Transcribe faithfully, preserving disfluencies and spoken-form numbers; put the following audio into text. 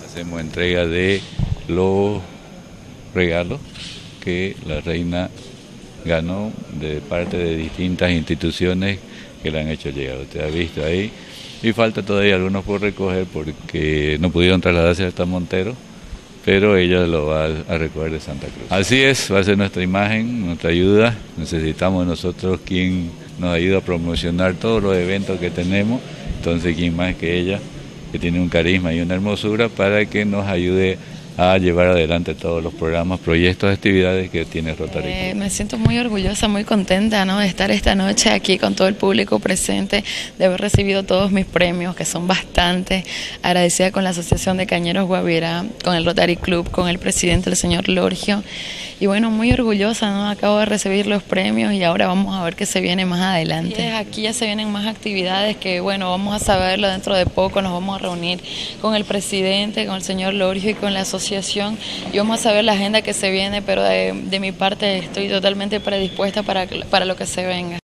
Hacemos entrega de los regalos que la reina ganó de parte de distintas instituciones que le han hecho llegar. Usted ha visto ahí, y falta todavía algunos por recoger porque no pudieron trasladarse hasta Montero, pero ella lo va a recoger de Santa Cruz. Así es, va a ser nuestra imagen, nuestra ayuda. Necesitamos nosotros quien nos ayude a promocionar todos los eventos que tenemos, entonces quién más que ella, que tiene un carisma y una hermosura, para que nos ayude a llevar adelante todos los programas, proyectos, actividades que tiene Rotary Club. Eh, me siento muy orgullosa, muy contenta, ¿no?, de estar esta noche aquí con todo el público presente, de haber recibido todos mis premios, que son bastantes, agradecida con la Asociación de Cañeros Guavirá, con el Rotary Club, con el presidente, el señor Lorgio, y bueno, muy orgullosa, ¿no? Acabo de recibir los premios y ahora vamos a ver qué se viene más adelante. Y aquí ya se vienen más actividades que, bueno, vamos a saberlo dentro de poco, nos vamos a reunir con el presidente, con el señor Lorgio y con la asociación, y vamos a saber la agenda que se viene, pero de, de mi parte estoy totalmente predispuesta para, para lo que se venga.